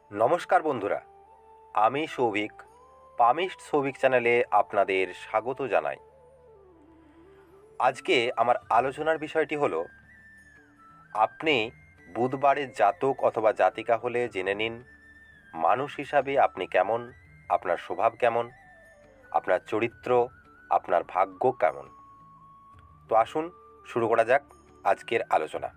নমস্কার বন্ধুরা, আমি সৌভিক। পামিস্ট সৌভিক চ্যানেলে আপনাদের স্বাগত জানাই। আজকে আমার আলোচনার বিষয়টি হলো, আপনি বুধবারের জাতক অথবা জাতিকা হলে জেনে নিন মানুষ হিসাবে আপনি কেমন, আপনার স্বভাব কেমন, আপনার চরিত্র, আপনার ভাগ্য কেমন। তো আসুন শুরু করা যাক আজকের আলোচনা।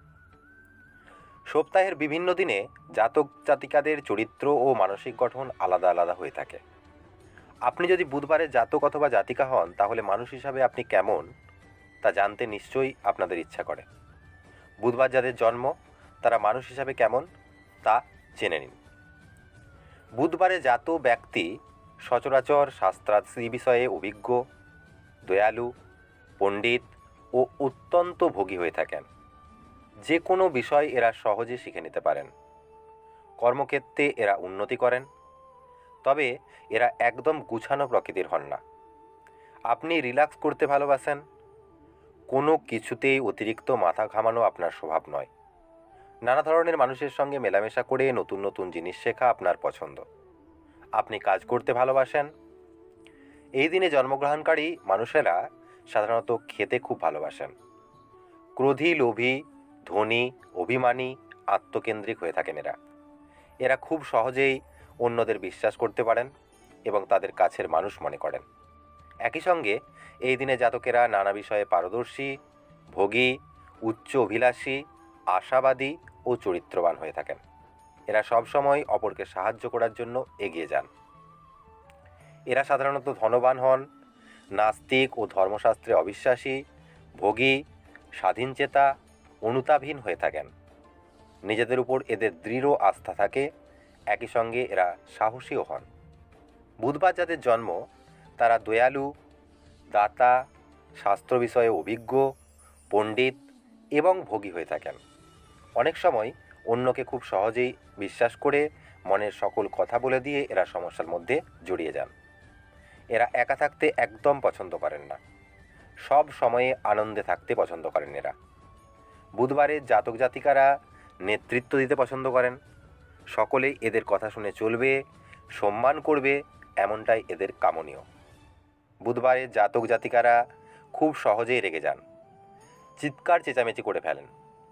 সপ্তাহের বিভিন্ন দিনে জাতক জাতিকাদের চরিত্র ও মানসিক গঠন আলাদা আলাদা হয়ে থাকে। আপনি যদি বুধবারের জাতক অথবা জাতিকা হন, তাহলে মানুষ হিসাবে আপনি কেমন তা জানতে নিশ্চয়ই আপনাদের ইচ্ছা করে। বুধবার যাদের জন্ম তারা মানুষ হিসাবে কেমন তা জেনে নিন। বুধবারে জাত ব্যক্তি সচরাচর শাস্ত্রাদি বিষয়ে অভিজ্ঞ, দয়ালু, পণ্ডিত ও অত্যন্ত ভোগী হয়ে থাকেন। যে কোনো বিষয় এরা সহজে শিখে নিতে পারেন। কর্মক্ষেত্রে এরা উন্নতি করেন, তবে এরা একদম গুছানো প্রকৃতির হন না। আপনি রিল্যাক্স করতে ভালোবাসেন, কোনো কিছুতেই অতিরিক্ত মাথা ঘামানো আপনার স্বভাব নয়। নানা ধরনের মানুষের সঙ্গে মেলামেশা করে নতুন নতুন জিনিস শেখা আপনার পছন্দ। আপনি কাজ করতে ভালোবাসেন। এই দিনে জন্মগ্রহণকারী মানুষেরা সাধারণত খেতে খুব ভালোবাসেন। ক্রোধী, লোভী, ধনী, অভিমানী, আত্মকেন্দ্রিক হয়ে থাকেন এরা। এরা খুব সহজেই অন্যদের বিশ্বাস করতে পারেন এবং তাদের কাছের মানুষ মনে করেন। একই সঙ্গে এই দিনে জাতকেরা নানা বিষয়ে পারদর্শী, ভোগী, উচ্চ অভিলাষী, আশাবাদী ও চরিত্রবান হয়ে থাকেন। এরা সবসময় অপরকে সাহায্য করার জন্য এগিয়ে যান। এরা সাধারণত ধনবান হন, নাস্তিক ও ধর্মশাস্ত্রে অবিশ্বাসী, ভোগী, স্বাধীনচেতা, অনুতাপহীন হয়ে থাকেন। নিজেদের উপর এদের দৃঢ় আস্থা থাকে। একই সঙ্গে এরা সাহসীও হন। বুধবার যাদের জন্ম তারা দয়ালু, দাতা, শাস্ত্র বিষয়ে অভিজ্ঞ, পণ্ডিত এবং ভোগী হয়ে থাকেন। অনেক সময় অন্যকে খুব সহজেই বিশ্বাস করে মনের সকল কথা বলে দিয়ে এরা সমস্যার মধ্যে জড়িয়ে যান। এরা একা থাকতে একদম পছন্দ করেন না, সব সময়ে আনন্দে থাকতে পছন্দ করেন এরা। বুধবারের জাতক জাতিকারা নেতৃত্ব দিতে পছন্দ করেন। সকলে এদের কথা শুনে চলবে, সম্মান করবে, এমনটাই এদের কামনীয়। বুধবারের জাতক জাতিকারা খুব সহজেই রেগে যান, চিৎকার চেঁচামেচি করে ফেলেন।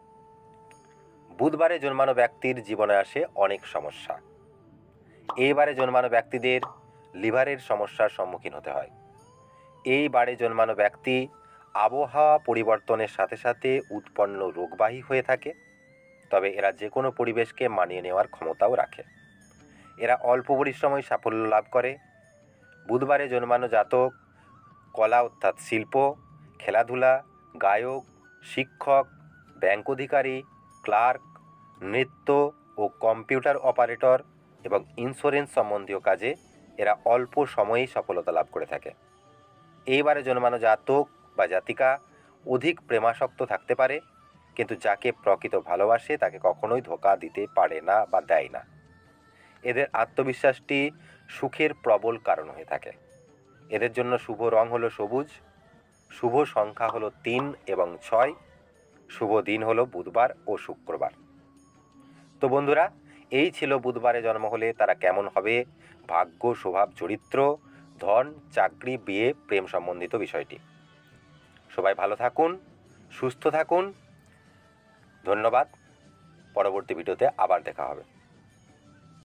বুধবারে জন্মানো ব্যক্তির জীবনে আসে অনেক সমস্যা। এইবারে জন্মানো ব্যক্তিদের লিভারের সমস্যার সম্মুখীন হতে হয়। এই বারে জন্মানো ব্যক্তি আবহাওয়া পরিবর্তনের সাথে সাথে উৎপন্ন রোগবাহী হয়ে থাকে, তবে এরা যে কোনো পরিবেশকে মানিয়ে নেওয়ার ক্ষমতাও রাখে। এরা অল্প পরিশ্রমেই সাফল্য লাভ করে। বুধবারে জন্মানো জাতক কলা অর্থাৎ শিল্প, খেলাধুলা, গায়ক, শিক্ষক, ব্যাংক অধিকারী, ক্লার্ক, নৃত্য ও কম্পিউটার অপারেটর এবং ইন্স্যুরেন্স সম্বন্ধীয় কাজে এরা অল্প সময়েই সফলতা লাভ করে থাকে। এইবারে জন্মানো জাতক বা জাতিকা অধিক প্রেমাসক্ত থাকতে পারে, কিন্তু যাকে প্রকৃত ভালোবাসে তাকে কখনোই ধোঁকা দিতে পারে না বা দেয় না। এদের আত্মবিশ্বাসটি সুখের প্রবল কারণ হয়ে থাকে। এদের জন্য শুভ রং হলো সবুজ, শুভ সংখ্যা হলো 3 এবং 6, শুভ দিন হলো বুধবার ও শুক্রবার। তো বন্ধুরা, এই ছিল বুধবারে জন্ম হলে তারা কেমন হবে, ভাগ্য, স্বভাব, চরিত্র, ধন, চাকরি, বিয়ে, প্রেম সম্বন্ধিত বিষয়টি। সবাই ভালো থাকুন, সুস্থ থাকুন। ধন্যবাদ। পরবর্তী ভিডিওতে আবার দেখা হবে।